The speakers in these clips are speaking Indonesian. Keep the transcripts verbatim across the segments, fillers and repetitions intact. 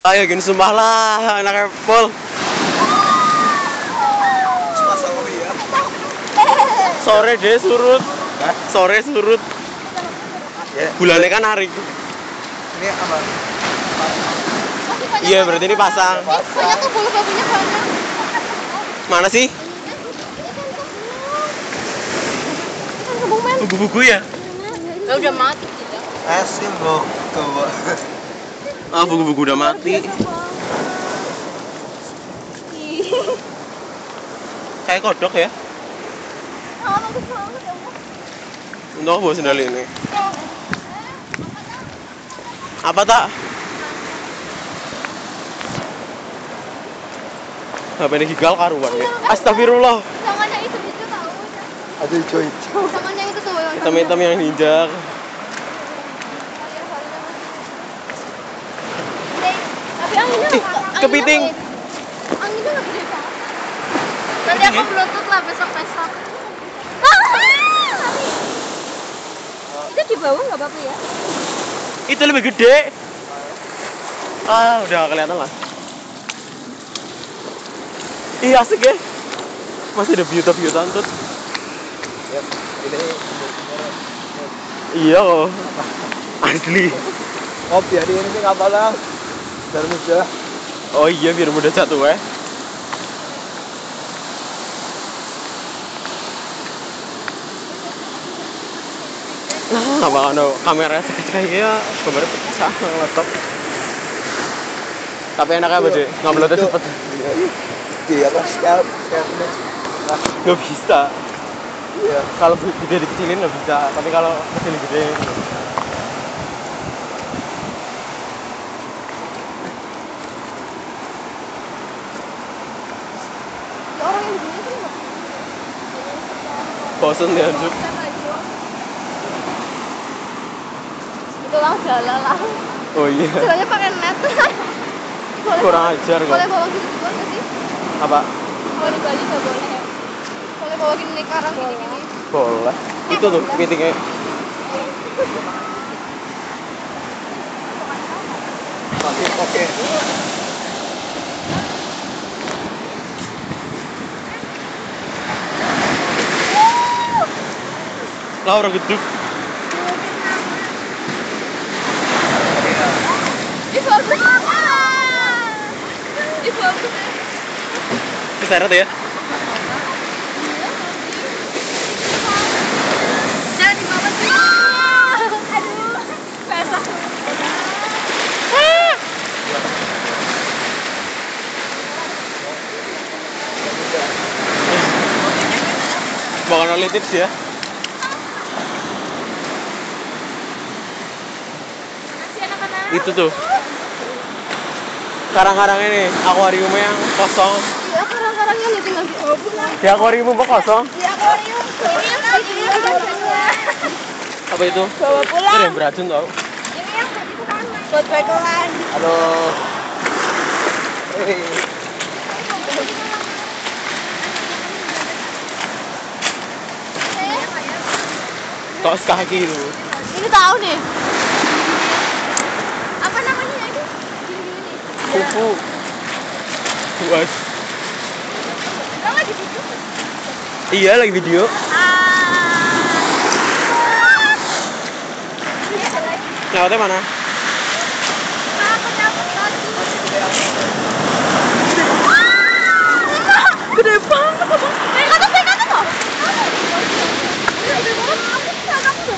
Ayo gini sumpah lah anak Apple. Sore deh surut. Hah? Sore surut. Ya. Bulannya kan hari. Ini apa? Iya berarti ini pasang. Banyak tuh bulu babunya banyak. Mana sih? Buku-buku ya? Ya udah mati kita. Asin bro, coba. Ah buku-buku udah mati. Kayak kodok ya? Ah, bagus banget ya, Bu. Untuk bawa sendal ini. Apa tak? H P ini gigal karuan ya. Astagfirullah. Tangannya itu itu tahu. Ada hijau-hijau. Tangannya itu tuh. Hitam-hitam yang diinjak. Tapi anginnya Ih, kepiting. Anginnya nggak gede banget. Nanti aku bluetooth lah besok-besok. Itu di bawah nggak apa-apa ya? Itu lebih gede. Ah, udah kelihatan lah. Iya asik ya. Masih ada biota-biotaan tuh. Yap, ini Iya kok. Asli. oh biar ini nih apa lah? Biar mudah. Oh iya biar mudah jatuh ya. Nah, apa ano kamera sekecil-kecilnya gambarnya pecah sama laptop. Tapi enaknya apa deh? Nguploadnya cepet. Iya kan setiap setiap ini. Nah, Nggak bisa. iya. Kalau gede dikecilin nggak bisa. Tapi kalau kecil gede. Orang yang begini tuh nggak. Bosen ya Juk. Itu lah jalan lah. Oh iya. Jalannya pakai net. Boleh Kurang bawa- ajar kok. Boleh bawa gitu juga nggak sih? Apa? Kalau di Bali nggak boleh. Boleh bawa gini nih karang gini-gini. Boleh. Itu tuh kepitingnya. Oke, oke. Lah orang geduk. Ih bagus. Ih bagus. Keseret ya. Jangan di bawah sih. Aduh. Basah. Bukan only tips ya. Kasih anak-anak. Itu tuh. Karang-karang ini akuariumnya yang kosong. Iya karang-karangnya nih tinggal di oh, Di akuarium kok kosong? di akuarium. Ini yang tadi ini badannya. Apa itu? Bawa Itu pulang. yang beracun tau. Ini yang tadi itu kan buat bekelan. Halo. Hei. Kok sekaki itu? Ini tahu nih. Apa namanya ini? Gini-gini. Kupu. Buat. Kamu lagi situ? Iya lagi video. Ah. Lewatnya mana? Aku nyangkut lagi. Gede banget. Naik atas, naik atas loh. Gede banget. Aku tuh.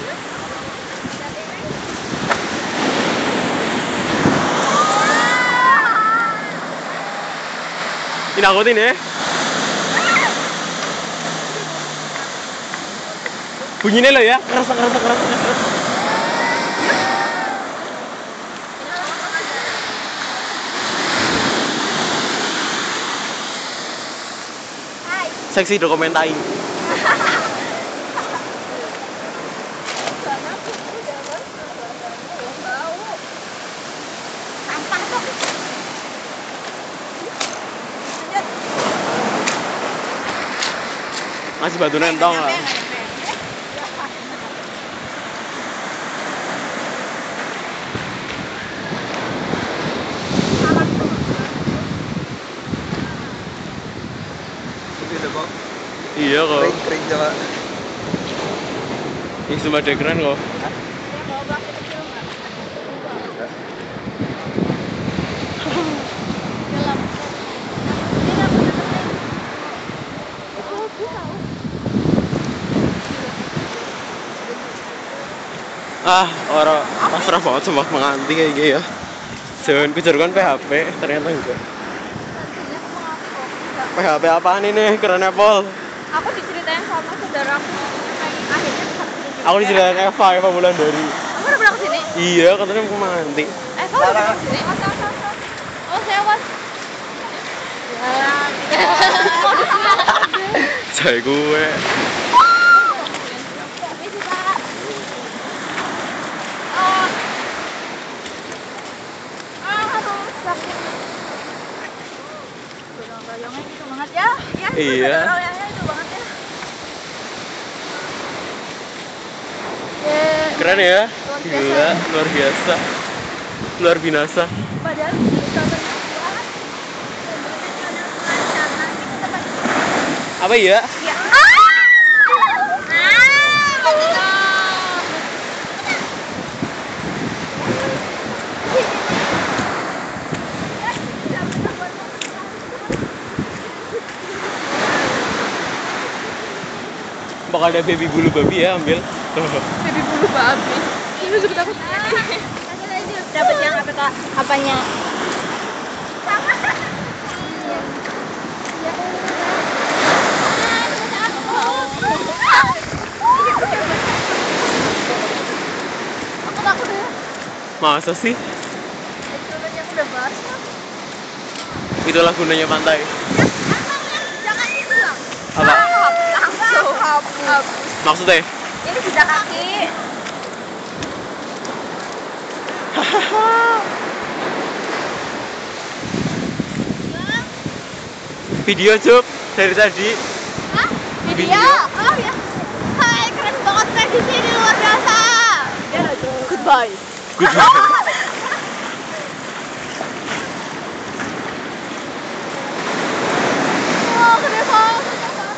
Dinakutin ya. Bunyinya lo ya. Keras keras keras keras. Hai. Seksi dokumentai. Sampah tuh. Masih batu nentong lah. Iya kok. Kering-kering coba. Ini cuma ada keren kok. Dia bawa plastik kecil nggak? Gelap. Dia nggak pernah temen. Oh, gue tahu. Ah, orang pasrah banget sama pengantin kayak gini ya. Jangan kejar kan P H P, ternyata enggak. Nantinya aku mengaku. P H P apaan ini? Keren Apple. Aku diceritain sama saudaraku. Akhirnya bisa kesini juga. Aku diceritain Eva, Eva bulan dari. Kamu udah pernah kesini? Iya, katanya mau pengantin. Eh, kamu udah pernah kesini? Oh, saya was. Saya gue. Gotong-royongnya gitu banget ya. Ya, Iya. gotong-royongnya itu banget ya. Ye, Keren ya? luar biasa. Gila, luar biasa. Luar binasa. Padahal kita berdua dan berencana rencana kita tempat Apa ya? ya. Ah! Ah, betul. Bakal ada baby bulu babi ya, ambil. Baby bulu babi. Ini juga dapat. Dapat yang apa kak? Apanya? Aku takut ya. Masa sih? Instrumennya aku udah basah. Itulah gunanya pantai. Jangan itu lah. Apa? Langsung. Hapus. Maksudnya? Ini jejak kaki. Video Cuk dari tadi. Hah? Video. Video? Oh ya. Hai, keren banget saya di sini luar biasa. Goodbye. Goodbye. Oh, gede banget.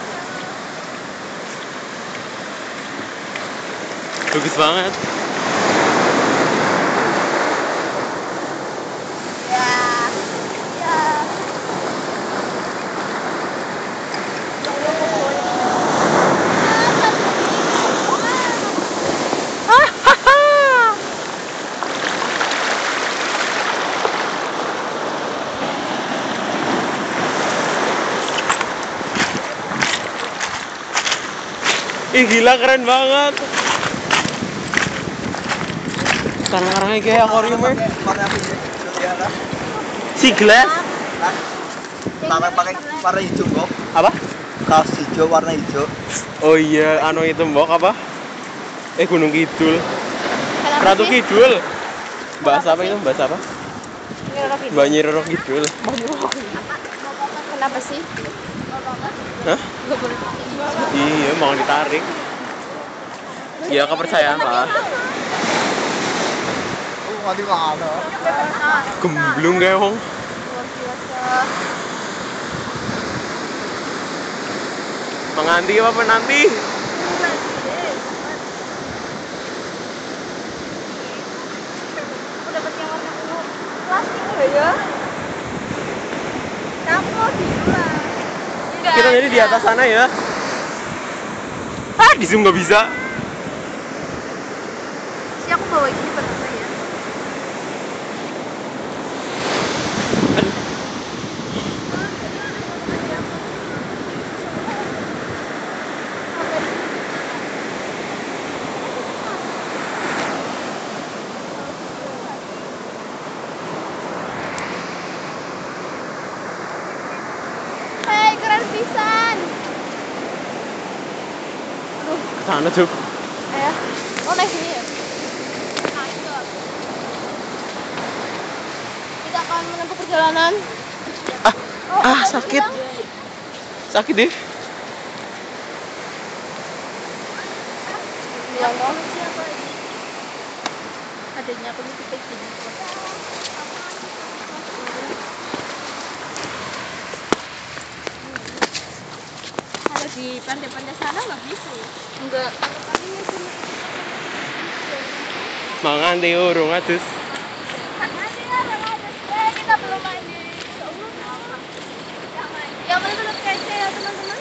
Bagus banget. Ya. Ya. Ih gila, keren banget. Karang-karangnya kayak akuarium ya. Warna apa ini? Mutiara. Si glass. Nah, Tangan pakai warna hijau kok. Apa? Kaos hijau warna hijau. Oh iya, anu itu mbok apa? Eh Gunung Kidul. Kenapa Ratu sih? Kidul. Bahasa apa itu? Bahasa apa? Kenapa Mbak Nyi Roro Kidul. Kenapa sih? Hah? Gak boleh pakai. Iya, mau ditarik. Ya kepercayaan lah. Oh, mati mana? Gemblung kayak wong. Luar biasa. Menganti apa nanti? Aku dapat yang warna ungu plastik nggak ya? Kamu mau di luar? Enggak. Kita jadi di atas sana ya. Ah, di zoom nggak bisa. Si aku bawa ini pertama ya. Aduh. Hei, keren pisan. Aduh, Sana Cuk. ayah. Oh, naik sini ya? Kita akan menempuh perjalanan. Ah, Oh, ah tadi sakit. bilang- Sakit deh. Bilang dong. Siapa lagi? Adanya aku nih kayak gini. Halo Di pantai-pantai sana nggak bisa. Enggak. Mangan di urung atus. Mandi orang ada. Eh, kita belum mandi. Yang mana belum kece ya teman-teman?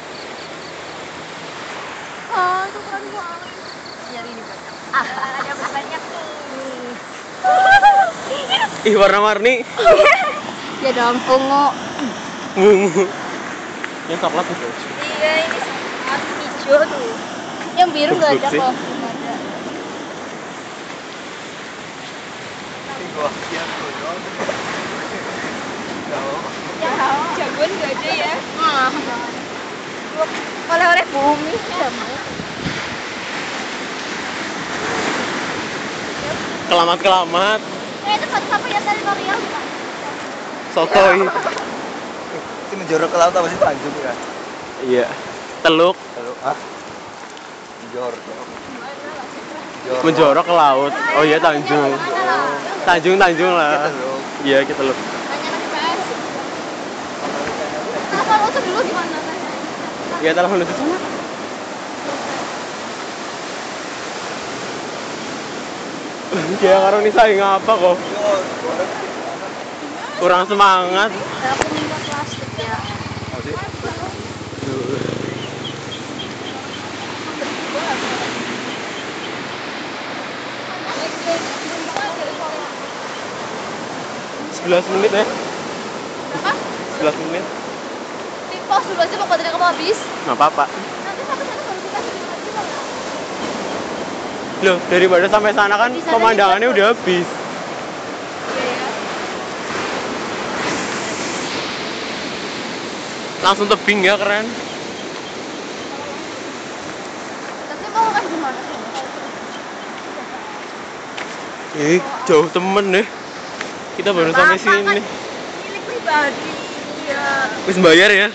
Oh, tuh keren banget. Nyari ini banyak. Ah, ada banyak tuh. Ih, warna-warni. Ya dong, ungu. Bungu. Yang coklat itu. Iya, ini coklat hijau tuh. Yang biru nggak ada Sih. kok. Belum ada. Wah, iya tuh. Ya, jagoan nggak ada ya. Ah. Oleh-oleh bumi sama. Kelamat-kelamat. Eh, itu satu-satu yang dari L'Oreal bukan? Sotoy. Itu menjorok ke laut apa sih Tanjung ya? Iya. Teluk Lalu ah. Menjorok. Menjorok. menjorok ke laut. Oh iya Tanjung. Tanjung Tanjung lah. Teluk. Iya, kita teluk. Tanya lagi P S. Nah, kalau itu dulu gimana? Iya, telah menuju sana. Kayak karo ini saya ngapa kok? Kurang semangat. Aku minta plastik ya. Oh, sih. sebelas menit ya. Berapa? sebelas menit. Di pause dulu aja, mau baterai kamu habis. Nggak apa-apa. Nanti satu-satu baru kita kirim lagi loh. Loh, daripada sampai sana kan Di sana pemandangannya juga udah habis. Iya ya. Langsung tebing ya, keren. Tapi mau kan gimana sih? Ih, jauh temen nih. Kita baru sampai Apa-apa sini. kan milik pribadi. Iya. Wis bayar ya?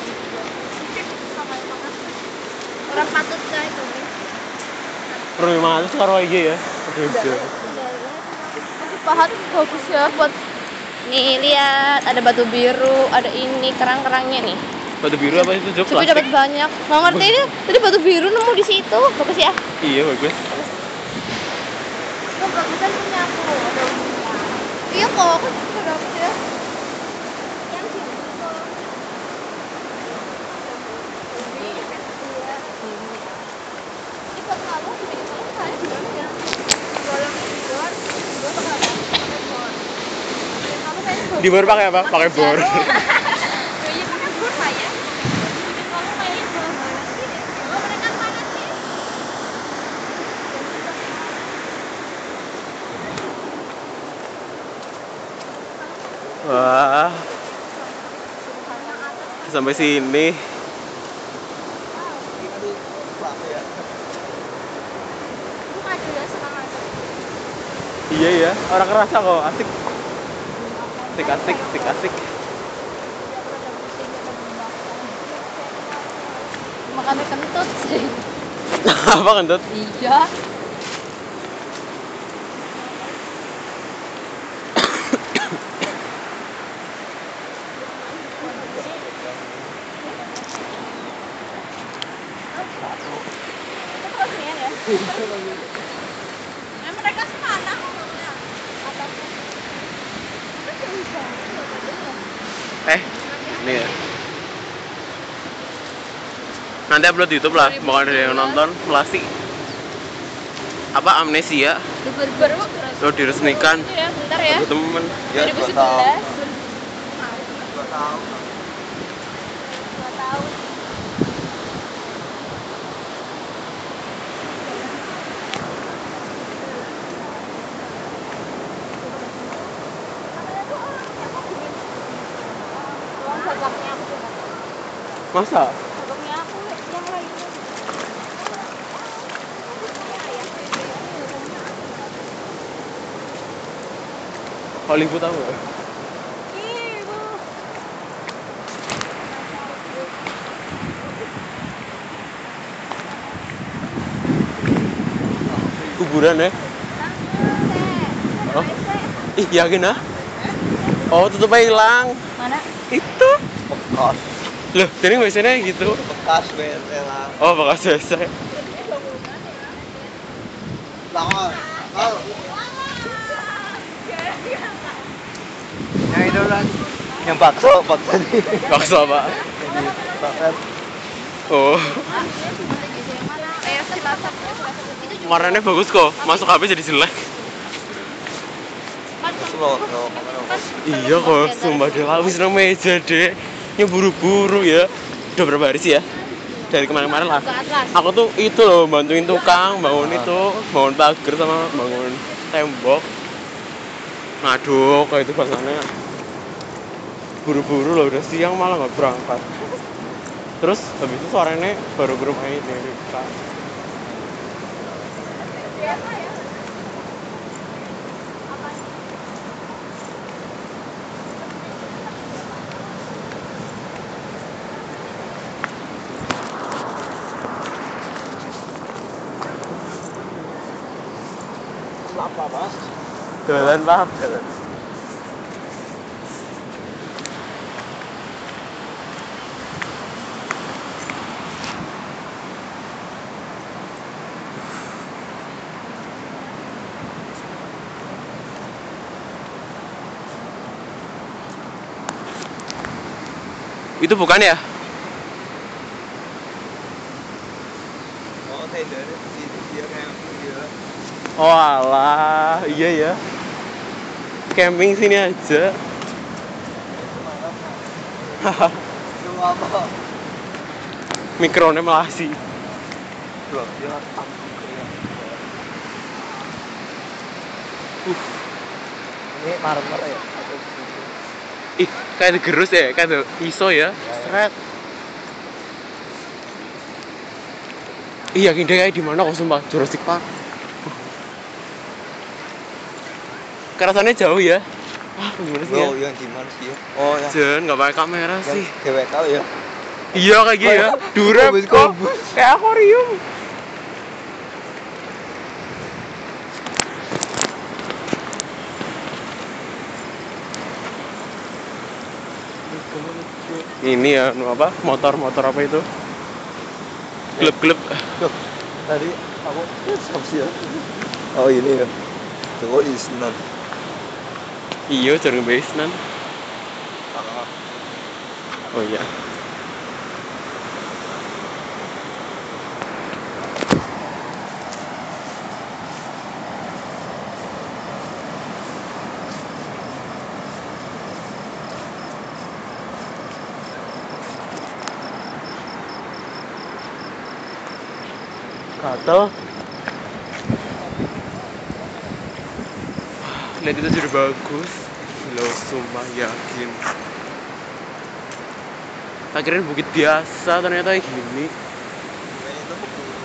Orang patut kan itu. Per lima ratus karo aja ya. Oke, oke. Tapi pahat bagus ya buat. Nih lihat, ada batu biru, ada ini kerang-kerangnya nih. Batu biru apa itu, Jok? Tapi dapat banyak. Nggak ngerti ini, tadi batu biru nemu di situ. Bagus ya? Iya, bagus. Oh, bagusan punya aku. Ada ungunya. Iya kok, aku juga dapet ya. Yang sini kok. Ini, iya. Ini buat kamu, ini kalau saya gimana ya? Golong tidur, tidur pakai apa? Pakai bor. Kamu kayaknya bor. Di bor pakai apa? Pakai bor. Iya, pakai bor lah ya. Kamu kayaknya bor banget sih. Oh, mereka mana sih? Wah, sampai sini. Aduh, lama ya. Aku maju ya, senang aja. Iya ya, orang kerasa kok, asik. Asik, asik, asik, asik. Makannya kentut sih. Apa kentut? Iya. Mereka semana ngomongnya. Apa? Eh, ini ya. Nanti upload di YouTube lah, bukan ada yang nonton, melasi. Apa amnesia? Baru Lo diresmikan. ya, bentar ya. Aku temen. Ya, dua ribu dua sebelas. tahun. Dua tahun. dua tahun. Sabaknya aku juga. Masa? Sabaknya aku yang lainnya. Hollywood tahu nggak? Ibu. Kuburan ya? Oh, ih yakin ah? Oh, tutupnya hilang. Mana? Itu. Bekas. Loh, jadi biasanya gitu. bekas W C lah. Oh, bekas W C. Lah, oh. Yang itu lah. Yang bakso, bakso tadi. Bakso apa? Yang dibakar. Oh, Eh, Cilacap, eh, Cilacap itu juga. warnanya bagus kok. Masuk H P jadi jelek. Kan Slow, slow, kan Iya kok, sumpah deh. Habis nang meja deh. Yang buru-buru ya. Udah berapa hari sih ya? Dari kemarin-kemarin lah. ke atlas. Aku tuh itu loh bantuin tukang bangun itu, bangun pagar sama bangun tembok. Ngaduk kayak itu bangsanya. Buru-buru loh, udah siang malah nggak berangkat. Terus habis itu sorenya baru ke rumah ini. Apa, Mas? Jalan Pak. Itu bukan ya? Oh, tenda di situ dia kayak dia. Oh alah, iya ya. Camping sini aja. Itu apa? Mikronya melasi. Dua dia tampil kayak. Uh, Ini marmer ya? ih, kayak gerus ya, kayak iso ya. Seret. Iya, yakin deh kayak di mana kok sumpah Jurassic Park. Kerasannya jauh ya. Ah, gimana sih ya? Oh, yang di mana sih ya? Oh, yang Jen, nggak pakai kamera yang sih. D W K ya? Iya kayak gitu ya. Durep Kubus, kok. kubus. Kayak akuarium. Ini ya, anu apa? Motor-motor apa itu? Klub-klub. Tuh, tadi aku siapa sih ya? Oh, ini ya. Tuh, Isnan. Iya, jarang basenan. Ah, Oh iya. Gatel. Lihat itu sudah bagus. Lo sumpah yakin. Akhirnya bukit biasa ternyata kayak gini. ini tuh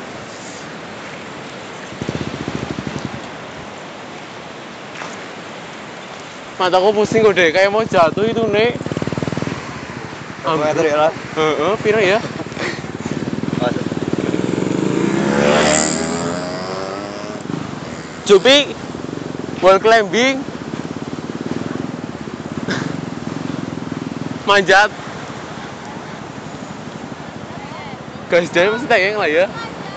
Mataku pusing kok deh, kayak mau jatuh itu nek. berapa meter ya lah? Heeh, pira ya? Masuk. Jupi, wall climbing, manjat. Guys, jadi pasti tayang lah ya.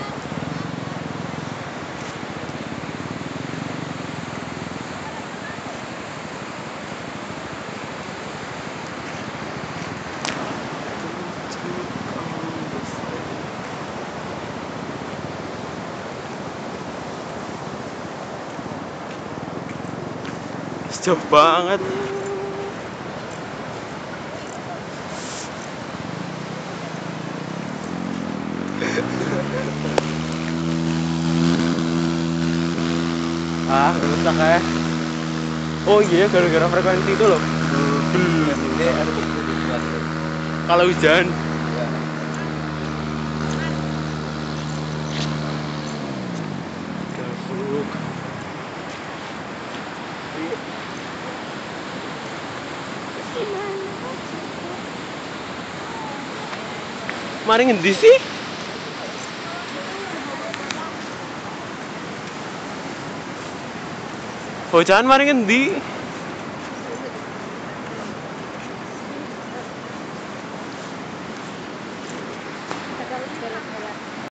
Jauh banget. Ah, rusak ya. Oh iya, gara-gara frekuensi itu loh. Ini ada di buat. Kalau hujan, Ya. gabuk. Mari ngendi sih? Hujan mari ngendi? beres